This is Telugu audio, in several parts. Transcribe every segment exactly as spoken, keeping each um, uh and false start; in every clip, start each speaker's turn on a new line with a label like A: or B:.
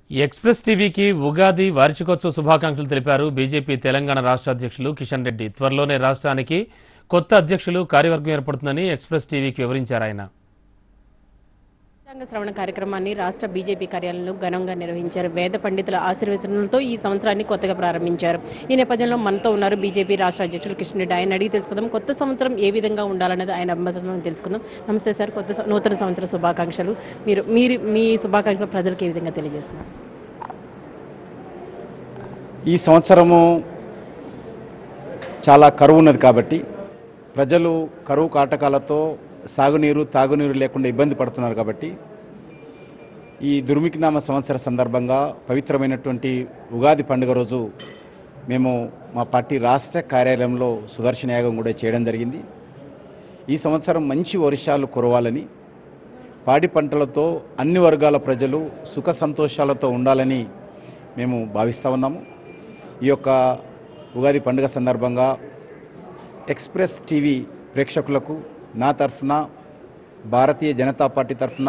A: ఈ ఎక్స్‌ప్రెస్ టీవీకి ఉగాది వార్షికోత్సవ శుభాకాంక్షలు తెలిపారు బీజేపీ తెలంగాణ రాష్ట్ర అధ్యక్షులు కిషన్ రెడ్డి. త్వరలోనే రాష్ట్రానికి కొత్త అధ్యక్షులు కార్యవర్గం ఏర్పడుతుందని ఎక్స్‌ప్రెస్ టీవీకి వివరించారు ఆయన.
B: పంచాంగ శ్రవణ కార్యక్రమాన్ని రాష్ట్ర బీజేపీ కార్యాలయంలో ఘనంగా నిర్వహించారు. వేద పండితుల ఆశీర్వచనాలతో ఈ సంవత్సరాన్ని కొత్తగా ప్రారంభించారు. ఈ నేపథ్యంలో మనతో ఉన్నారు బీజేపీ రాష్ట్ర అధ్యక్షులు కిషన్ రెడ్డి. ఆయన అడిగి తెలుసుకుందాం, కొత్త సంవత్సరం ఏ విధంగా ఉండాలన్నది ఆయన అభిమతం తెలుసుకుందాం. నమస్తే సార్, కొత్త సం- నూతన సంవత్సర శుభాకాంక్షలు. మీరు మీరు మీ శుభాకాంక్షలు ప్రజలకు ఏ విధంగా తెలియజేస్తున్నారు?
C: ఈ సంవత్సరము చాలా కరువు ఉన్నది కాబట్టి ప్రజలు కరువు కాటకాలతో సాగునీరు తాగునీరు లేకుండా ఇబ్బంది పడుతున్నారు కాబట్టి ఈ దుర్మికినామ సంవత్సర సందర్భంగా పవిత్రమైనటువంటి ఉగాది పండుగ రోజు మేము మా పార్టీ రాష్ట్ర కార్యాలయంలో సుదర్శన యాగం కూడా చేయడం జరిగింది. ఈ సంవత్సరం మంచి వర్షాలు కురవాలని, పాడి పంటలతో అన్ని వర్గాల ప్రజలు సుఖ సంతోషాలతో ఉండాలని మేము భావిస్తూ ఉన్నాము. ఈ యొక్క ఉగాది పండుగ సందర్భంగా ఎక్స్‌ప్రెస్ టీవీ ప్రేక్షకులకు నా తరఫున, భారతీయ జనతా పార్టీ తరఫున,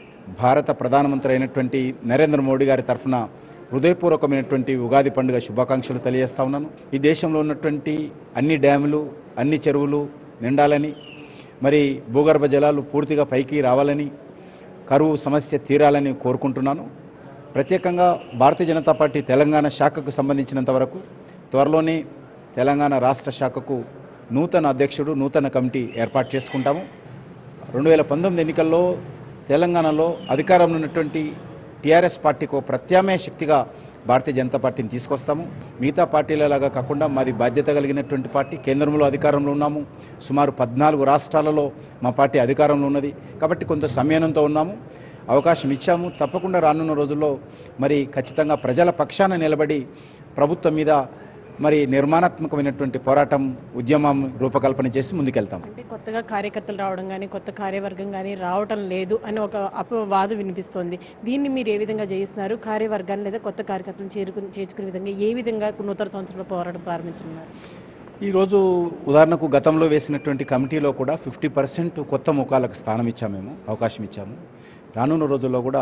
C: భారత ప్రధానమంత్రి అయినటువంటి నరేంద్ర మోడీ గారి తరఫున హృదయపూర్వకమైనటువంటి ఉగాది పండుగ శుభాకాంక్షలు తెలియజేస్తా ఉన్నాను. ఈ దేశంలో ఉన్నటువంటి అన్ని డ్యాములు, అన్ని చెరువులు నిండాలని, మరి భూగర్భ జలాలు పూర్తిగా పైకి రావాలని, కరువు సమస్య తీరాలని కోరుకుంటున్నాను. ప్రత్యేకంగా భారతీయ జనతా పార్టీ తెలంగాణ శాఖకు సంబంధించినంత వరకు త్వరలోనే తెలంగాణ రాష్ట్ర శాఖకు నూతన అధ్యక్షుడు, నూతన కమిటీ ఏర్పాటు చేసుకుంటాము. రెండు వేల పంతొమ్మిది ఎన్నికల్లో తెలంగాణలో అధికారంలో ఉన్నటువంటి టీఆర్ఎస్ పార్టీకి ప్రత్యామ్నాయ శక్తిగా భారతీయ జనతా పార్టీని తీసుకొస్తాము. మిగతా పార్టీలలాగా కాకుండా మాది బాధ్యత కలిగినటువంటి పార్టీ. కేంద్రంలో అధికారంలో ఉన్నాము. సుమారు పద్నాలుగు రాష్ట్రాలలో మా పార్టీ అధికారంలో ఉన్నది కాబట్టి కొంత సంయమనంతో ఉన్నాము, అవకాశం ఇచ్చాము. తప్పకుండా రానున్న రోజుల్లో మరి ఖచ్చితంగా ప్రజల పక్షాన నిలబడి ప్రభుత్వం మీద మరి నిర్మాణాత్మకమైనటువంటి పోరాటం, ఉద్యమం రూపకల్పన చేసి ముందుకెళ్తాం.
B: అంటే కొత్తగా కార్యకర్తలు రావడం కానీ, కొత్త కార్యవర్గం కానీ రావటం లేదు అని ఒక అపవాదం వినిపిస్తోంది. దీన్ని మీరు ఏ విధంగా చేయిస్తున్నారు? కార్యవర్గాన్ని లేదా కొత్త కార్యకర్తలను చేరుకుని చేర్చుకునే విధంగా ఏ విధంగా నూతన సంవత్సరంలో పోరాటం ప్రారంభించున్నారు?
C: ఈరోజు ఉదాహరణకు గతంలో వేసినటువంటి కమిటీలో కూడా ఫిఫ్టీ పర్సెంట్ కొత్త ముఖాలకు స్థానం ఇచ్చాము, మేము అవకాశం ఇచ్చాము. రానున్న రోజుల్లో కూడా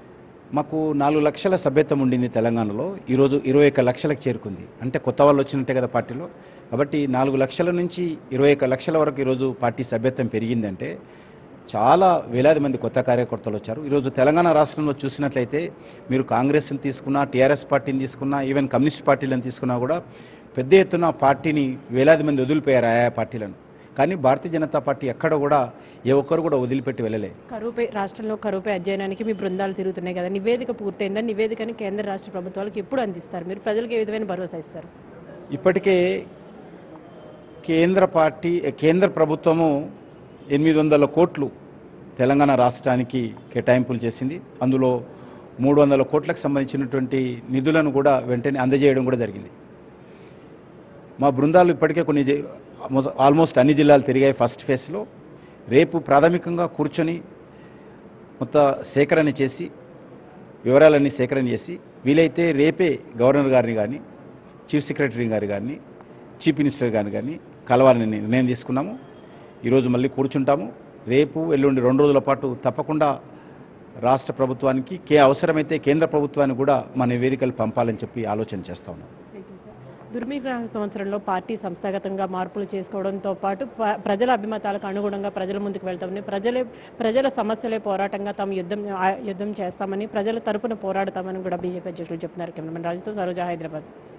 C: మాకు నాలుగు లక్షల సభ్యత్వం ఉండింది తెలంగాణలో, ఈరోజు ఇరవై ఒక్క లక్షలకు చేరుకుంది. అంటే కొత్త వాళ్ళు వచ్చినట్టే కదా పార్టీలో. కాబట్టి నాలుగు లక్షల నుంచి ఇరవై ఒక్క లక్షల వరకు ఈరోజు పార్టీ సభ్యత్వం పెరిగిందంటే చాలా వేలాది మంది కొత్త కార్యకర్తలు వచ్చారు. ఈరోజు తెలంగాణ రాష్ట్రంలో చూసినట్లయితే మీరు కాంగ్రెస్ని తీసుకున్నా, టీఆర్ఎస్ పార్టీని తీసుకున్నా, ఈవెన్ కమ్యూనిస్ట్ పార్టీలను తీసుకున్నా కూడా పెద్ద ఎత్తున పార్టీని వేలాది మంది వదిలిపోయారు ఆయా పార్టీలను. కానీ భారతీయ జనతా పార్టీ ఎక్కడ కూడా ఏ ఒక్కరు కూడా వదిలిపెట్టి వెళ్ళలే.
B: కరువుపై రాష్ట్రంలో కరువుపై అధ్యయనానికి మీ బృందాలు తిరుగుతున్నాయి కదా, నివేదిక పూర్తయిందా? నివేదికని కేంద్ర రాష్ట్ర ప్రభుత్వాలకు ఎప్పుడు అందిస్తారు? మీరు ప్రజలకు ఏ విధమైన భరోసా ఇస్తారు?
C: ఇప్పటికే కేంద్ర పార్టీ కేంద్ర ప్రభుత్వము ఎనిమిది వందల కోట్లు తెలంగాణ రాష్ట్రానికి కేటాయింపులు చేసింది. అందులో మూడు వందల కోట్లకు సంబంధించినటువంటి నిధులను కూడా వెంటనే అందజేయడం కూడా జరిగింది. మా బృందాలు ఇప్పటికే కొన్ని ఆల్మోస్ట్ అన్ని జిల్లాలు తిరిగాయి ఫస్ట్ ఫేజ్లో. రేపు ప్రాథమికంగా కూర్చొని మొత్తం సేకరణ చేసి వివరాలన్నీ సేకరణ చేసి వీలైతే రేపే గవర్నర్ గారిని కానీ, చీఫ్ సెక్రటరీ గారి కానీ, చీఫ్ మినిస్టర్ గారిని కానీ కలవాలని నిర్ణయం తీసుకున్నాము. ఈరోజు మళ్ళీ కూర్చుంటాము. రేపు ఎల్లుండి రెండు రోజుల పాటు తప్పకుండా రాష్ట్ర ప్రభుత్వానికి, కే అవసరమైతే కేంద్ర ప్రభుత్వానికి కూడా మా నివేదికలు పంపాలని చెప్పి ఆలోచన చేస్తా ఉన్నాం.
B: దుర్మిగ్రహ సంవత్సరంలో పార్టీ సంస్థాగతంగా మార్పులు చేసుకోవడంతో పాటు ప- ప్రజల అభిమతాలకు అనుగుణంగా ప్రజల ముందుకు వెళ్తామని, ప్రజలే ప్రజల సమస్యలే పోరాటంగా తాము యుద్ధం ఆ- యుద్ధం చేస్తామని, ప్రజల తరపున పోరాడతామని కూడా బీజేపీ అధ్యక్షులు చెప్తున్నారు. కెమెరామెన్ రాజుతో సరోజా, హైదరాబాద్.